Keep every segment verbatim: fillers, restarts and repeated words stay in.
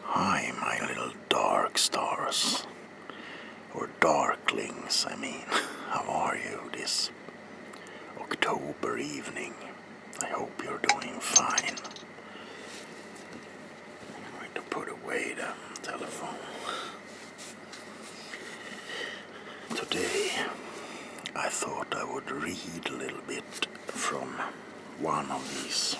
Hi, my little dark stars, or darklings, I mean. How are you this October evening? I hope you're doing fine. I'm going to put away the telephone. Today, I thought I would read a little bit from one of these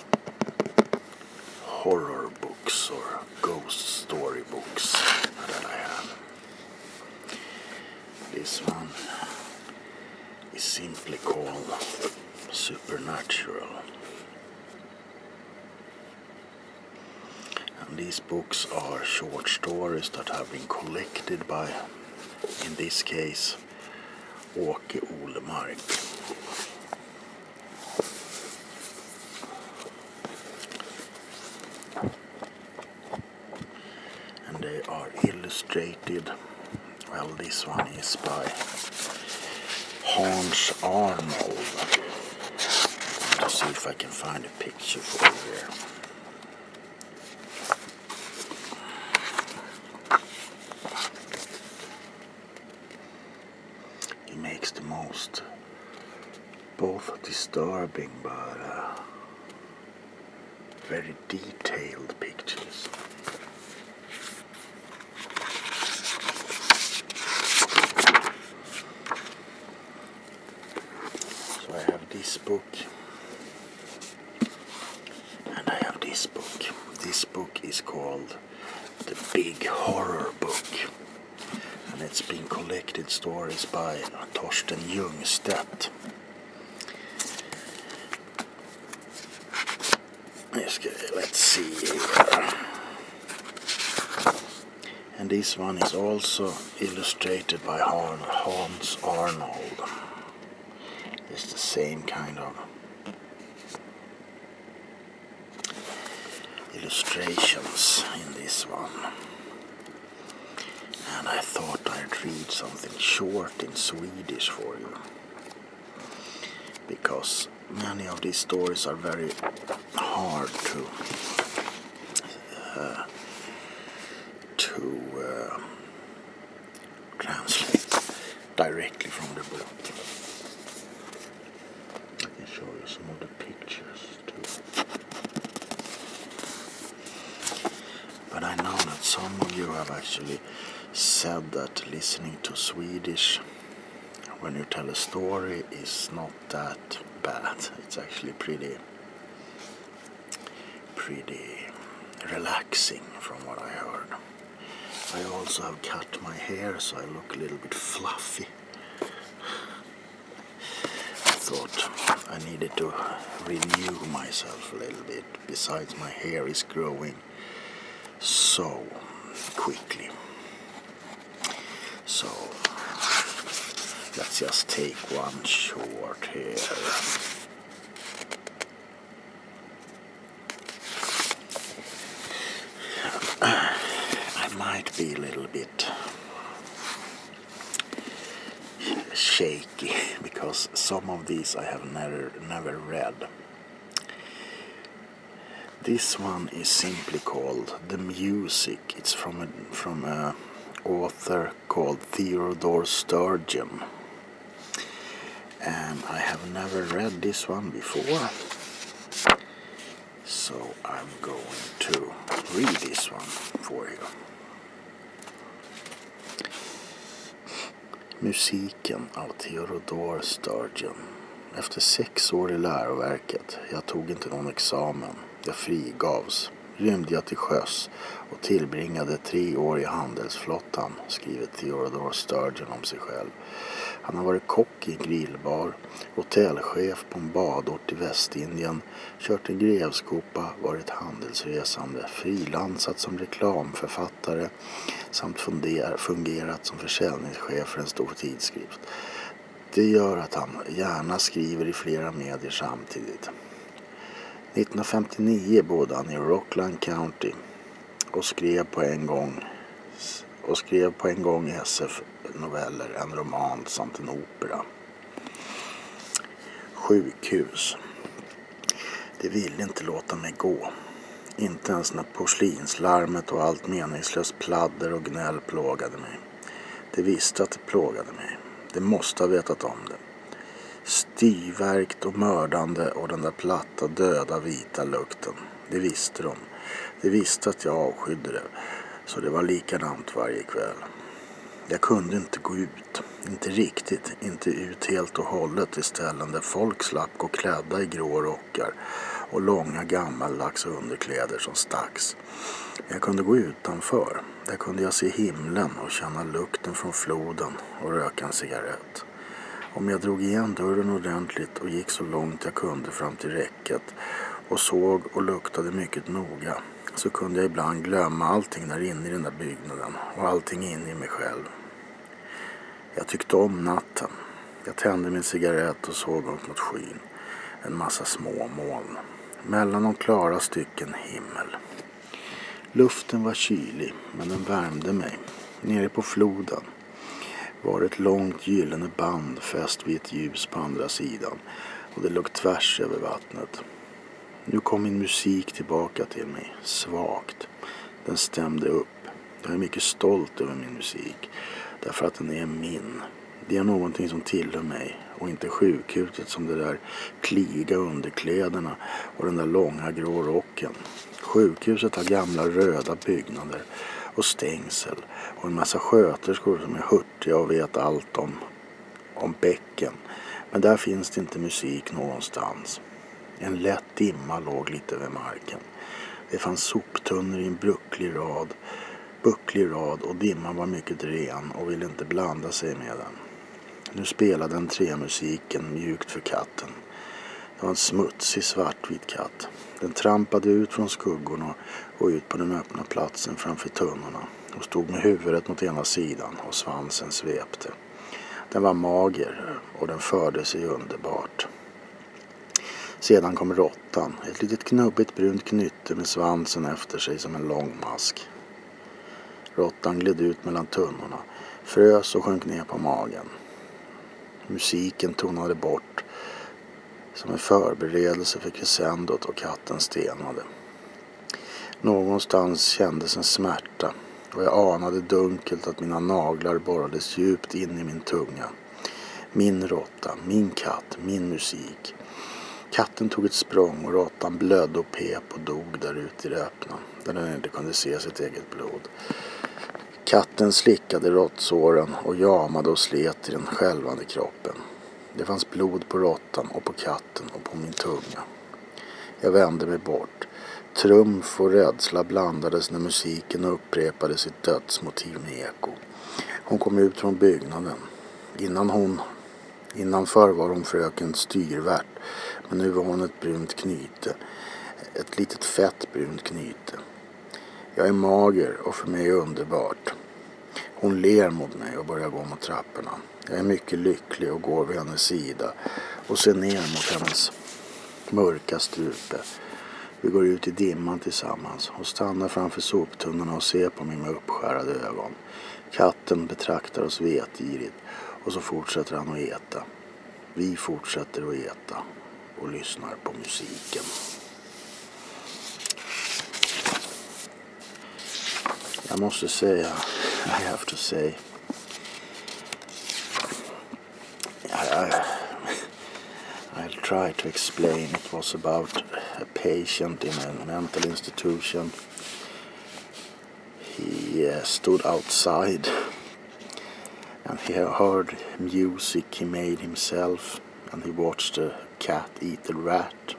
horror books or ghost story books that I have. This one is simply called Supernatural. And these books are short stories that have been collected by, in this case, Åke Olemark. And they are illustrated. Well, this one is by Hans Arnold. Let's see if I can find a picture for you here. He makes the most both disturbing but uh, very detailed pictures. So I have this book and I have this book. This book is called The Big Horror Book, and it's been collected stories by Torsten Ljungstedt. Let's see here. And this one is also illustrated by Hans Arnold. It's the same kind of illustrations in this one. And I thought I'd read something short in Swedish for you, because many of these stories are very hard to uh, to uh, translate directly from the book. I can show you some of the pictures too. But I know that some of you have actually said that listening to Swedish when you tell a story is not that bad. It's actually pretty pretty relaxing from what I heard. I also have cut my hair so I look a little bit fluffy. I thought I needed to renew myself a little bit. Besides, my hair is growing so quickly. So let's just take one short here. I might be a little bit shaky because some of these I have never never read. This one is simply called The Music. It's from a from a author called Theodore Sturgeon. And I have never read this one before, so I'm going to read this one for you. Musiken av Theodore Sturgeon. Efter sex år i läroverket, jag tog inte någon examen, jag frigavs, rymde jag till sjöss och tillbringade tre år i handelsflottan, skriver Theodore Sturgeon om sig själv. Han har varit kock i en grillbar, hotellchef på en badort i Västindien, kört en grevskopa, varit handelsresande, frilansat som reklamförfattare samt funder, fungerat som försäljningschef för en stor tidskrift. Det gör att han gärna skriver i flera medier samtidigt. nittonhundrafemtionio bodde han i Rockland County och skrev på en gång och skrev på en gång S F-noveller, en roman samt en opera. Sjukhus. Det ville inte låta mig gå. Inte ens när porslinslarmet och allt meningslöst pladder och gnäll plågade mig. Det visste att det plågade mig. Det måste ha vetat om det. Styvverkt och mördande och den där platta, döda, vita lukten. Det visste de. Det visste att jag avskydde det. Så det var likadant varje kväll. Jag kunde inte gå ut. Inte riktigt. Inte ut helt och hållet till ställen där folk slapp gå klädda i grå rockar och långa gammaldags underkläder som stacks. Jag kunde gå utanför. Där kunde jag se himlen och känna lukten från floden och röka en cigarett. Om jag drog igen dörren ordentligt och gick så långt jag kunde fram till räcket och såg och luktade mycket noga, så kunde jag ibland glömma allting där inne i den där byggnaden och allting inne i mig själv. Jag tyckte om natten. Jag tände min cigarett och såg upp mot skyn. En massa små moln. Mellan de klara stycken himmel. Luften var kylig, men den värmde mig. Nere på floden var ett långt gyllene band fäst vid ett ljus på andra sidan, och det låg tvärs över vattnet. Nu kom min musik tillbaka till mig, svagt. Den stämde upp. Jag är mycket stolt över min musik, därför att den är min. Det är någonting som tillhör mig, och inte sjukhuset som det där kliga underkläderna och den där långa grå rocken. Sjukhuset har gamla röda byggnader och stängsel och en massa sköterskor som är hurtiga och vet allt om, om bäcken. Men där finns det inte musik någonstans. En lätt dimma låg lite över marken. Det fanns soptunnor i en brucklig rad, bucklig rad och dimman var mycket ren och ville inte blanda sig med den. Nu spelade en trämusiken mjukt för katten. Det var en smutsig svartvit katt. Den trampade ut från skuggorna och ut på den öppna platsen framför tunnorna och stod med huvudet mot ena sidan och svansen svepte. Den var mager och den förde sig underbart. Sedan kom råttan, ett litet knubbigt brunt knytte med svansen efter sig som en lång mask. Råttan gled ut mellan tunnorna, frös och sjönk ner på magen. Musiken tonade bort som en förberedelse för crescendot och katten stenade. Någonstans kändes en smärta och jag anade dunkelt att mina naglar borrades djupt in i min tunga. Min råtta, min katt, min musik. Katten tog ett språng och råttan blödde och pep och dog där ute i det öppna, där den inte kunde se sitt eget blod. Katten slickade råttsåren och jamade och slet i den skälvande kroppen. Det fanns blod på råttan och på katten och på min tunga. Jag vände mig bort. Trumf och rädsla blandades när musiken upprepade sitt dödsmotiv med eko. Hon kom ut från byggnaden. Innan hon, innanför var hon fröken styrvärt, men nu var hon ett brunt knyte. Ett litet fett brunt knyte. Jag är mager och för mig underbart. Hon ler mot mig och börjar gå mot trapporna. Jag är mycket lycklig och går vid hennes sida och ser ner mot hennes mörka strupe. Vi går ut i dimman tillsammans och stannar framför soptunnorna och ser på mig med uppskärrade ögon. Katten betraktar oss vetgirigt och så fortsätter han att äta. Vi fortsätter att äta och lyssnar på musiken. Jag måste säga, I have to say, I, I'll try to explain. It was about a patient in a mental institution. He uh, stood outside and he heard music he made himself, and he watched a cat eat a rat.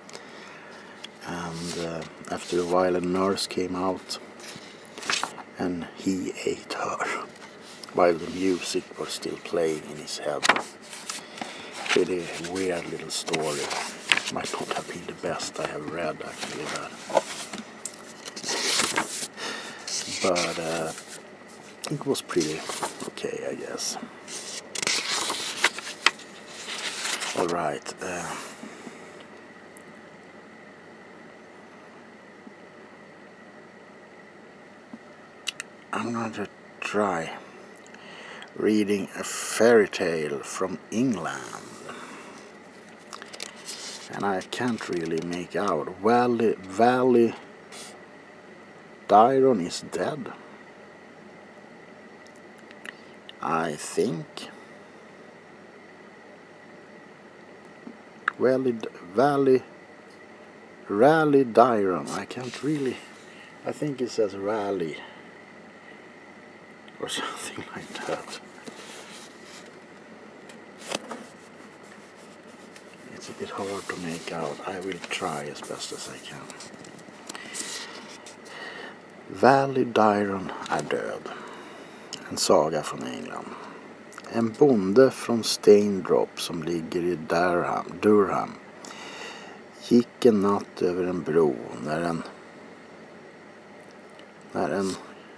And uh, after a while a nurse came out and he ate her while the music was still playing in his head. Pretty weird little story. Might not have been the best I have read actually, but, but uh, it was pretty okay, I guess. Alright. Uh, I'm going to try reading a fairy tale from England. And I can't really make out. Valley, Valley Dyron is dead. I think. Valley, Valley, Rally Dyron. I can't really. I think it says Rally or something like that. It's a bit hard to make out. I will try as best as I can. Valley Dyron är död. En saga från England. En bonde från Steindrop som ligger i Durham, Durham gick en natt över en bro när en när en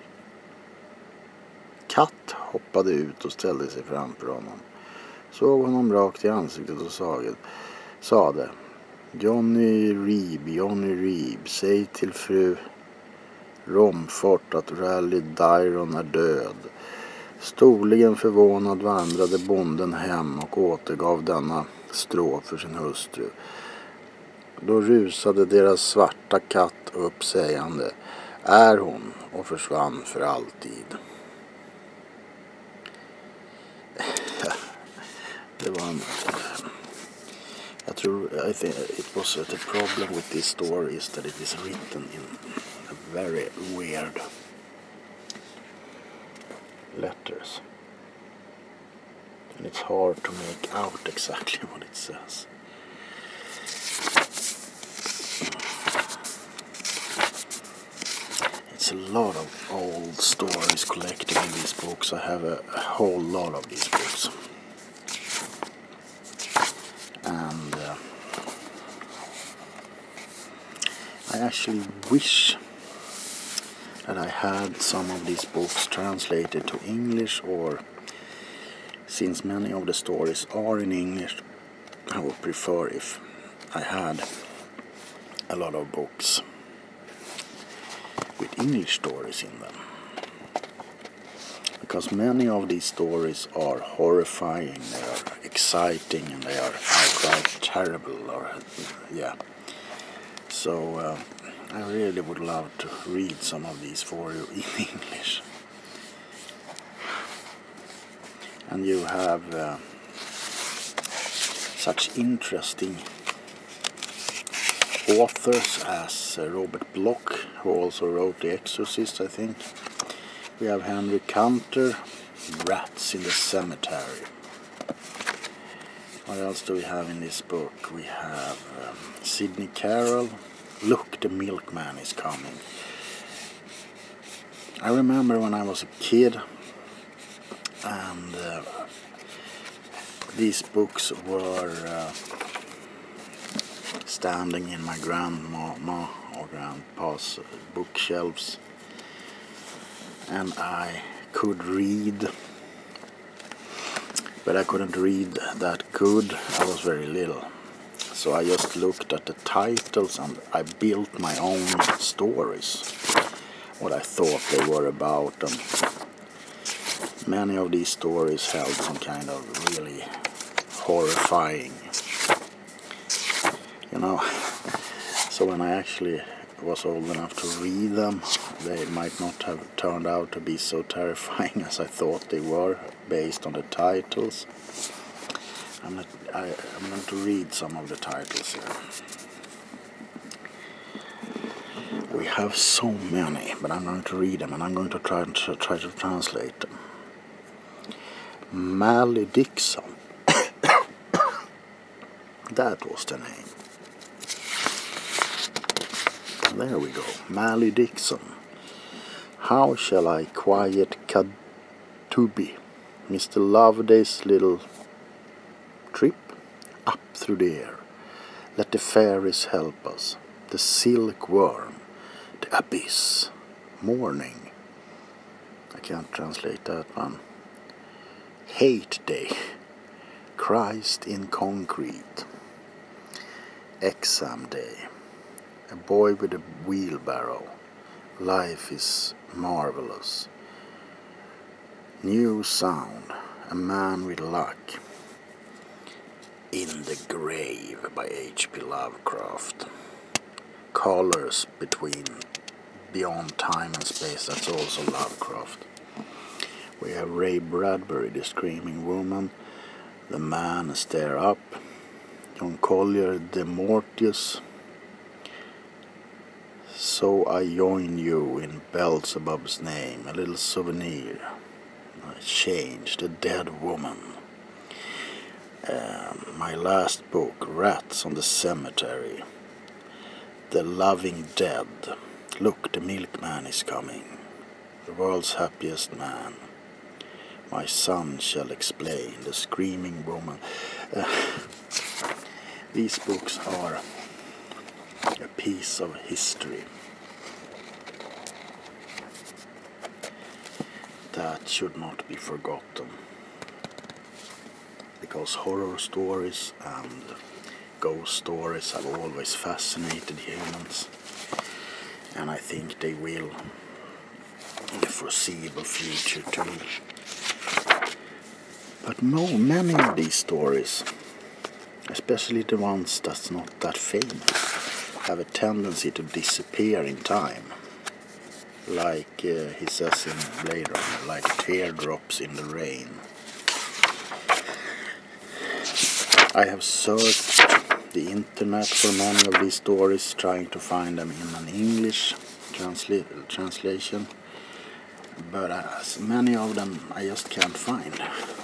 katt hoppade ut och ställde sig framför honom. Såg honom rakt i ansiktet och sade, sade Johnny Reeb, Johnny Reeb, säg till fru Romfort att Rally Dyron är död. Storligen förvånad vandrade bonden hem och återgav denna strof för sin hustru. Då rusade deras svarta katt upp sägande, är hon, och försvann för alltid. Det var en... Jag tror, I think it was the problem with this story is that it is written in a very weird letters. And it's hard to make out exactly what it says. It's a lot of old stories collected in these books. I have a, a whole lot of these books. And uh, I actually wish that I had some of these books translated to English, or since many of the stories are in English, I would prefer if I had a lot of books with English stories in them. Because many of these stories are horrifying, they are exciting, and they are outright terrible, or yeah. So uh, I really would love to read some of these for you in English. And you have uh, such interesting authors as uh, Robert Bloch, who also wrote The Exorcist, I think. We have Henry Cantor, Rats in the Cemetery. What else do we have in this book? We have um, Sidney Carroll, Look, the Milkman is Coming. I remember when I was a kid, and uh, these books were uh, standing in my grandma or grandpa's bookshelves, and I could read, but I couldn't read that good. I was very little, so I just looked at the titles and I built my own stories, what I thought they were about, and many of these stories held some kind of really horrifying, you know. So when I actually was old enough to read them, they might not have turned out to be so terrifying as I thought they were, based on the titles. I'm, not, I, I'm going to read some of the titles here. We have so many, but I'm going to read them, and I'm going to try to, try to translate them. Malediction. That was the name. There we go. Malediction. How shall I quiet Kadubi, Mister Loveday's little trip up through the air? Let the fairies help us. The silkworm, the abyss, morning. I can't translate that one. Hate day, Christ in concrete. Exam day, a boy with a wheelbarrow. Life is marvelous. New sound, a man with luck. In the grave by H P Lovecraft. Colors between beyond time and space. That's also Lovecraft. We have Ray Bradbury, The Screaming Woman, The Man Stare Up, John Collier, De Mortius, So I Join You in Beelzebub's Name, A Little Souvenir, Change, The Dead Woman. Um, my last book, Rats on the Cemetery, The Loving Dead, Look, the Milkman is Coming, The World's Happiest Man, My Son Shall Explain, The Screaming Woman. Uh, these books are a piece of history that should not be forgotten, because horror stories and ghost stories have always fascinated humans, and I think they will in the foreseeable future too. But no, many of these stories, especially the ones that's not that famous, have a tendency to disappear in time. Like uh, he says in Blade Runner, like teardrops in the rain. I have searched the internet for many of these stories, trying to find them in an English transla translation, but as many of them I just can't find.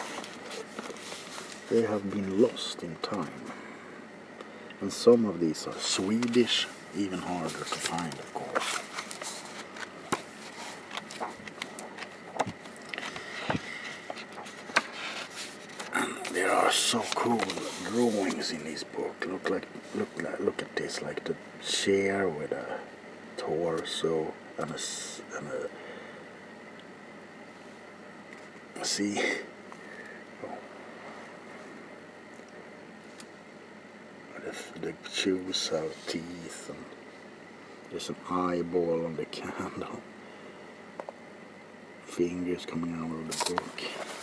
They have been lost in time. And some of these are Swedish, even harder to find, of course. And there are so cool drawings in this book. Look like, look like, look at this, like the chair with a torso and a, and a see. The chews have teeth, and there's an eyeball on the candle. Fingers coming out of the book.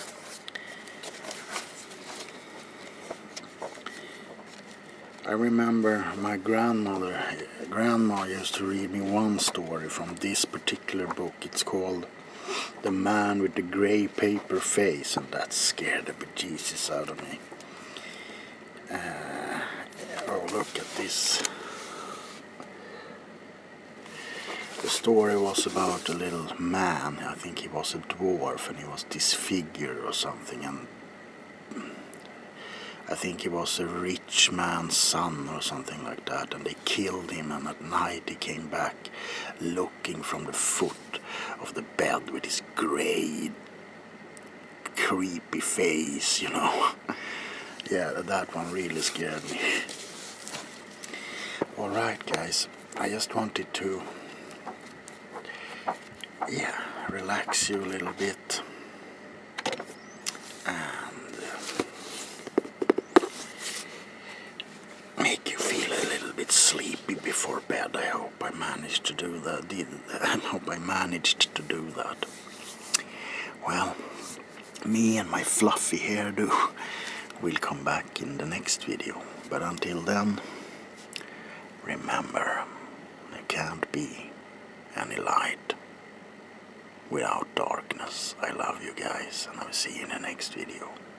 I remember my grandmother, grandma used to read me one story from this particular book. It's called The Man with the Grey Paper Face, and that scared the bejesus out of me. Uh, oh, look at this. The story was about a little man. I think he was a dwarf and he was disfigured or something, and I think he was a rich man's son or something like that, and they killed him, and at night he came back looking from the foot of the bed with his grey, creepy face, you know. Yeah, that one really scared me. Alright guys, I just wanted to, yeah, relax you a little bit. And make you feel a little bit sleepy before bed. I hope I managed to do that. Did, I hope I managed to do that. Well, me and my fluffy hairdo will come back in the next video. But until then, remember, there can't be any light without darkness. I love you guys, and I'll see you in the next video.